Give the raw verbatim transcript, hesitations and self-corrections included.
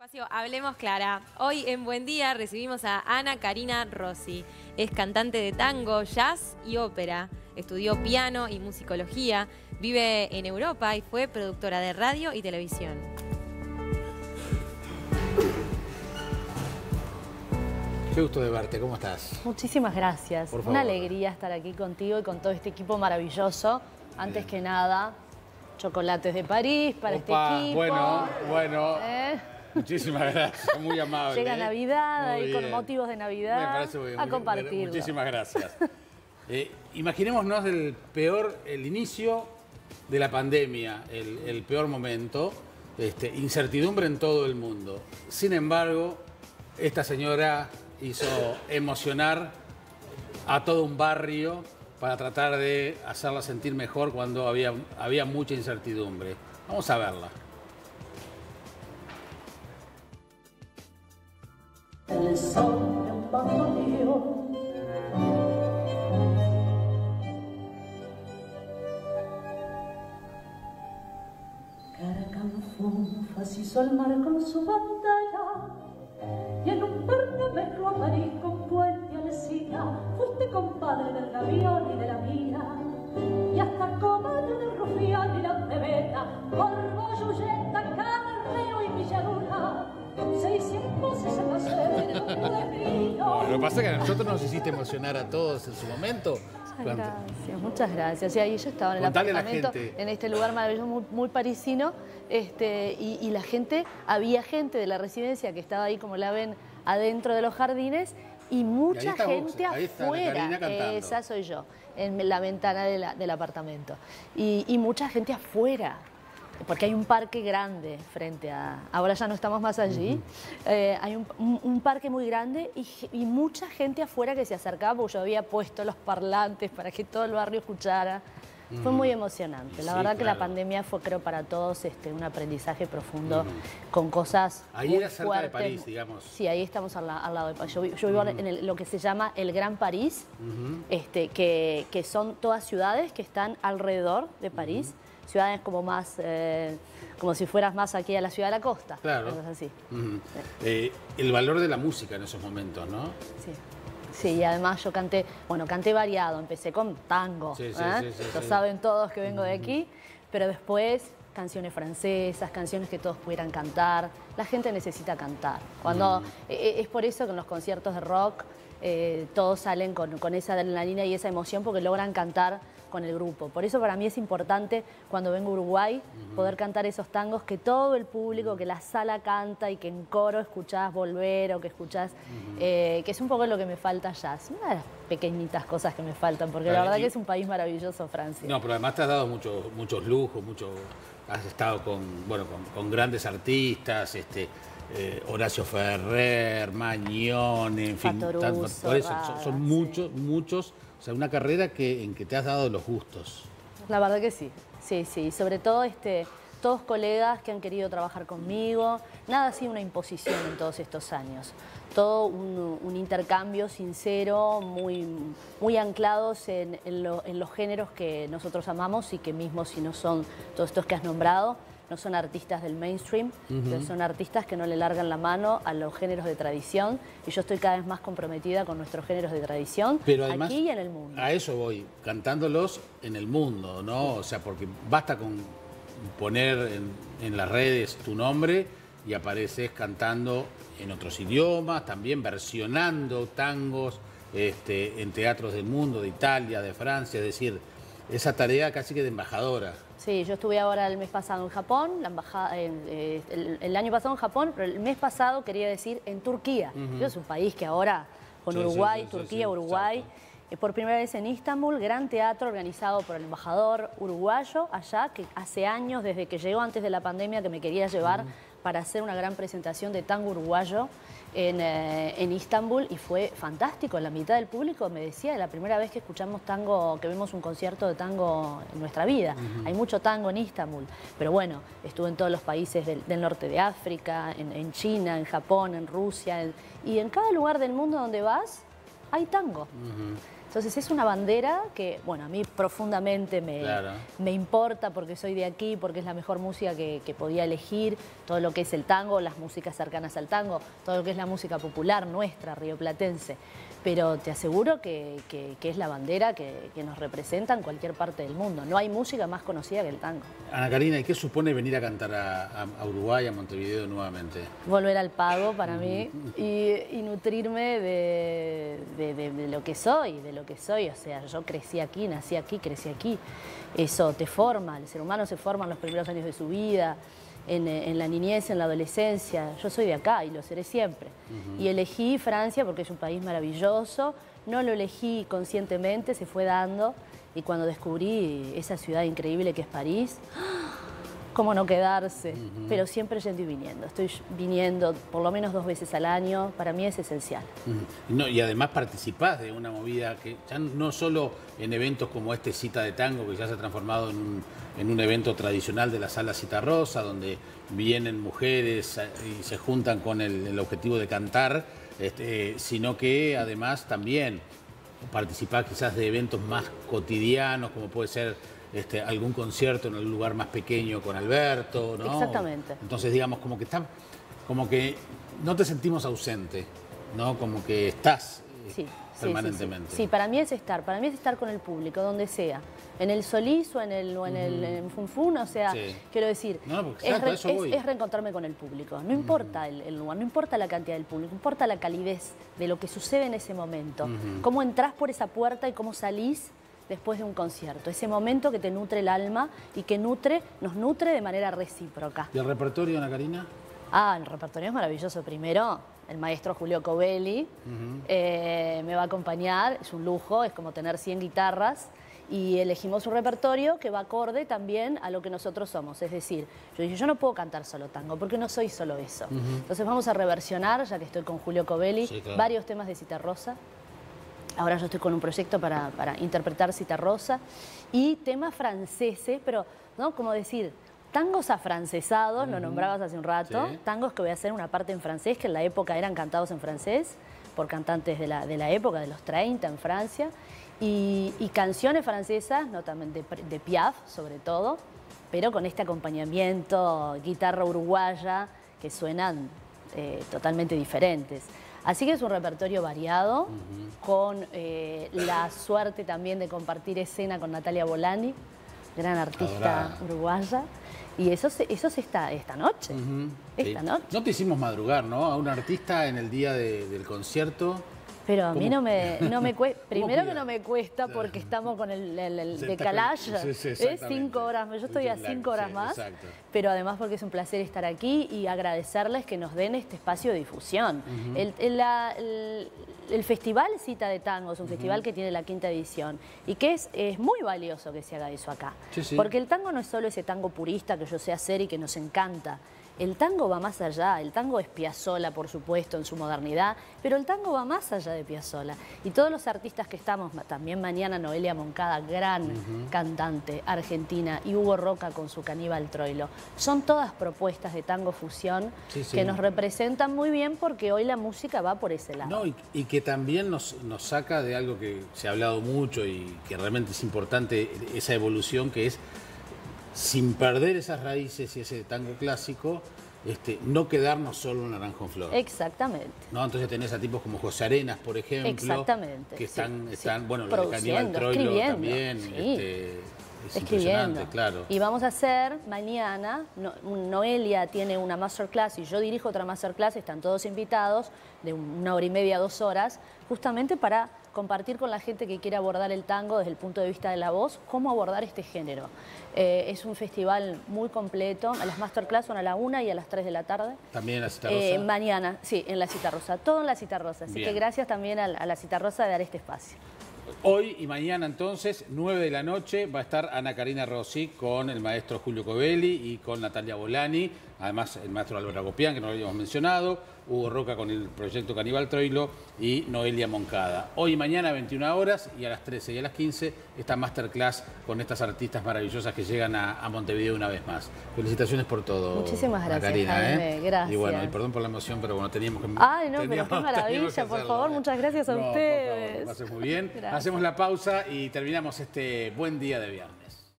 Espacio Hablemos Clara. Hoy en Buen Día recibimos a Ana Karina Rossi. Es cantante de tango, jazz y ópera. Estudió piano y musicología. Vive en Europa y fue productora de radio y televisión. Qué gusto de verte, ¿cómo estás? Muchísimas gracias. Por favor. Una alegría estar aquí contigo y con todo este equipo maravilloso. Antes Bien. que nada, chocolates de París para Opa, este equipo. Bueno, bueno. ¿Eh? Muchísimas gracias, muy amable. Llega Navidad muy y con bien. motivos de Navidad. Me parece muy bien. A compartirlo. Muchísimas gracias. eh, imaginémonos el peor, el inicio de la pandemia, el, el peor momento, este, incertidumbre en todo el mundo. Sin embargo, esta señora hizo emocionar a todo un barrio para tratar de hacerla sentir mejor cuando había, había mucha incertidumbre. Vamos a verla. El sol de un bandoneón Caracanfunfas hizo el mar con su pantalla y en un verde mezcló a París con Puente Alsina. Fuiste compadre del gavión y de la mina y hasta comadre del rufián y la bebeta, Corvo, Yuyeta, Carrero y Villadura. Bueno, lo que pasa es que a nosotros nos hiciste emocionar a todos en su momento. Muchas gracias, muchas gracias. Y ahí yo estaba en el Contale apartamento, en este lugar maravilloso, muy, muy parisino, este, y, y la gente, había gente de la residencia que estaba ahí, como la ven, adentro de los jardines, y mucha y gente vos, ahí está afuera. Esa soy yo, en la ventana de la, del apartamento. Y, y mucha gente afuera. Porque hay un parque grande frente a... Ahora ya no estamos más allí. Uh-huh. eh, hay un, un, un parque muy grande y, y mucha gente afuera que se acercaba porque yo había puesto los parlantes para que todo el barrio escuchara. Uh-huh. Fue muy emocionante. La sí, verdad claro. que la pandemia fue, creo, para todos este, un aprendizaje profundo uh-huh. con cosas ahí muy era cerca fuertes. de París, digamos. Sí, ahí estamos al, al lado de París. Yo, yo vivo uh-huh. en el, lo que se llama el Gran París, uh-huh. este, que, que son todas ciudades que están alrededor de París. Uh-huh. Ciudades como más, eh, como si fueras más aquí a la ciudad de la costa. Claro. Así. Uh-huh. eh, el valor de la música en esos momentos, ¿no? Sí. Sí, y además yo canté, bueno, canté variado, empecé con tango, sí, sí, ¿eh? sí, sí, Lo sí. saben todos que vengo uh-huh. de aquí, pero después canciones francesas, canciones que todos pudieran cantar. La gente necesita cantar. Cuando uh-huh. eh, es por eso que en los conciertos de rock eh, todos salen con, con esa adrenalina y esa emoción porque logran cantar con el grupo. Por eso para mí es importante cuando vengo a Uruguay uh-huh. poder cantar esos tangos que todo el público, que la sala canta y que en coro escuchás Volver o que escuchás, uh-huh. eh, que es un poco lo que me falta allá. Es una de las pequeñitas cosas que me faltan, porque pero, la verdad y, que es un país maravilloso, Francia. No, pero además te has dado mucho, muchos lujos, mucho, has estado con, bueno, con, con grandes artistas, este, eh, Horacio Ferrer, Mañone, en fin, Fatoruso, tanto, por eso Rada, son, son sí. muchos, muchos. O sea, una carrera que, en que te has dado los gustos. La verdad que sí, sí, sí. Sobre todo este, todos colegas que han querido trabajar conmigo. Nada ha sido una imposición en todos estos años. Todo un, un intercambio sincero, muy, muy anclados en, en, lo, en los géneros que nosotros amamos y que mismo si no son todos estos que has nombrado, no son artistas del mainstream, uh-huh. pero son artistas que no le largan la mano a los géneros de tradición y yo estoy cada vez más comprometida con nuestros géneros de tradición, pero además, aquí y en el mundo. A eso voy, cantándolos en el mundo, ¿no? O sea, porque basta con poner en, en las redes tu nombre y apareces cantando en otros idiomas, también versionando tangos este, en teatros del mundo, de Italia, de Francia, es decir, esa tarea casi que de embajadora. Sí, yo estuve ahora el mes pasado en Japón, la embajada, eh, el, el año pasado en Japón, pero el mes pasado quería decir en Turquía. Uh-huh. Es un país que ahora, con sí, Uruguay, sí, sí, Turquía, sí, sí, Uruguay, eh, por primera vez en Istambul, gran teatro organizado por el embajador uruguayo allá, que hace años, desde que llegó antes de la pandemia, que me quería llevar uh-huh. para hacer una gran presentación de tango uruguayo en, eh, en Istambul y fue fantástico. La mitad del público me decía, es la primera vez que escuchamos tango, que vemos un concierto de tango en nuestra vida. Uh-huh. Hay mucho tango en Istambul, pero bueno, estuve en todos los países del, del norte de África, en, en China, en Japón, en Rusia, en, y en cada lugar del mundo donde vas hay tango. Uh-huh. Entonces es una bandera que, bueno, a mí profundamente me, claro. me importa porque soy de aquí, porque es la mejor música que, que podía elegir, todo lo que es el tango, las músicas cercanas al tango, todo lo que es la música popular nuestra, rioplatense. Pero te aseguro que, que, que es la bandera que, que nos representa en cualquier parte del mundo. No hay música más conocida que el tango. Ana Karina, ¿y qué supone venir a cantar a, a Uruguay, a Montevideo nuevamente? Volver al pago para mí y, y nutrirme de, de, de, de lo que soy, de lo que soy. O sea, yo crecí aquí, nací aquí, crecí aquí. Eso te forma, el ser humano se forma en los primeros años de su vida, en, en la niñez, en la adolescencia. Yo soy de acá y lo seré siempre. Uh-huh. Y elegí Francia porque es un país maravilloso. No lo elegí conscientemente, se fue dando. Y cuando descubrí esa ciudad increíble que es París, cómo no quedarse. Uh-huh. Pero siempre yendo y viniendo. Estoy viniendo por lo menos dos veces al año. Para mí es esencial. Uh-huh. No, y además participás de una movida que ya no solo en eventos como este Cita de Tango, que ya se ha transformado en un, en un evento tradicional de la Sala Citarrosa, donde vienen mujeres y se juntan con el, el objetivo de cantar, este, sino que además también participás quizás de eventos más cotidianos, como puede ser Este, algún concierto en algún lugar más pequeño con Alberto, ¿no? Exactamente. Entonces, digamos, como que está, como que no te sentimos ausente, ¿no? Como que estás sí, permanentemente. Sí, sí, sí, para mí es estar, para mí es estar con el público, donde sea. En el Solís o en el, o en el en Funfun, o sea, sí. quiero decir, no, porque, exacto, es, re, es, es reencontrarme con el público. No importa el, el lugar, no importa la cantidad del público, importa la calidez de lo que sucede en ese momento. Uh-huh. Cómo entrás por esa puerta y cómo salís después de un concierto, ese momento que te nutre el alma y que nutre, nos nutre de manera recíproca. ¿Y el repertorio, Ana Karina? Ah, el repertorio es maravilloso. Primero, el maestro Julio Covelli uh-huh. eh, me va a acompañar, es un lujo, es como tener cien guitarras y elegimos un repertorio que va acorde también a lo que nosotros somos. Es decir, yo dije, yo no puedo cantar solo tango porque no soy solo eso. Uh-huh. Entonces vamos a reversionar, ya que estoy con Julio Covelli, sí, claro. varios temas de Citarrosa. Ahora yo estoy con un proyecto para, para interpretar Citarrosa y temas franceses, pero, ¿no? Como decir, tangos afrancesados, uh-huh. lo nombrabas hace un rato, sí. tangos que voy a hacer una parte en francés, que en la época eran cantados en francés, por cantantes de la, de la época, de los treinta en Francia, y, y canciones francesas, no también de, de Piaf, sobre todo, pero con este acompañamiento, guitarra uruguaya, que suenan eh, totalmente diferentes. Así que es un repertorio variado, uh-huh. con eh, la suerte también de compartir escena con Natalia Bolani, gran artista Adorada. uruguaya. Y eso se, eso se está esta noche. Uh-huh. Esta sí. noche. No te hicimos madrugar, ¿no? A un artista en el día de, del concierto. Pero a mí no me, no me cuesta. Primero que no me cuesta porque estamos con el, el, el decalage. Sí, sí, es cinco horas más. Yo estoy a cinco horas sí, más. Exacto. Pero además porque es un placer estar aquí y agradecerles que nos den este espacio de difusión. Uh-huh. el, el, la, el, el Festival Cita de Tango es un uh-huh. festival que tiene la quinta edición y que es, es muy valioso que se haga eso acá. Sí, sí. Porque el tango no es solo ese tango purista que yo sé hacer y que nos encanta. El tango va más allá, el tango es Piazzolla, por supuesto, en su modernidad, pero el tango va más allá de Piazzolla. Y todos los artistas que estamos, también mañana Noelia Moncada, gran uh-huh. cantante argentina, y Hugo Roca con su Caníbal Troilo, son todas propuestas de tango fusión sí, sí. que nos representan muy bien porque hoy la música va por ese lado. No, y, y que también nos, nos saca de algo que se ha hablado mucho y que realmente es importante, esa evolución que es, sin perder esas raíces y ese tango clásico, este, no quedarnos solo en Naranjo en Flor. Exactamente. ¿No? Entonces tenés a tipos como José Arenas, por ejemplo. Exactamente. Que están, sí, están sí. bueno, lo de Caníbal Troilo también. Sí. Este, es impresionante, claro. Y vamos a hacer mañana, no, Noelia tiene una masterclass y yo dirijo otra masterclass, están todos invitados, de una hora y media, dos horas, justamente para compartir con la gente que quiere abordar el tango desde el punto de vista de la voz, cómo abordar este género. Eh, es un festival muy completo, las masterclass son a la una y a las tres de la tarde. ¿También en la Citarrosa? Eh, mañana, sí, en la Citarrosa, todo en la Citarrosa. Así Bien. que gracias también a, a la Citarrosa de dar este espacio. Hoy y mañana entonces, nueve de la noche, va a estar Ana Karina Rossi con el maestro Julio Covelli y con Natalia Bolani, además el maestro Álvaro Agopián, que no lo habíamos mencionado. Hugo Roca con el proyecto Caníbal Troilo y Noelia Moncada. Hoy y mañana a veintiuna horas y a las trece y a las quince esta masterclass con estas artistas maravillosas que llegan a, a Montevideo una vez más. Felicitaciones por todo. Muchísimas gracias, Karina, Jaime, ¿eh? gracias. Y bueno, y perdón por la emoción, pero bueno, teníamos que... Ay, no, teníamos, pero qué maravilla, por favor, ¿eh? muchas gracias a no, ustedes. Por favor, lo haces muy bien. Gracias. Hacemos la pausa y terminamos este buen día de viernes.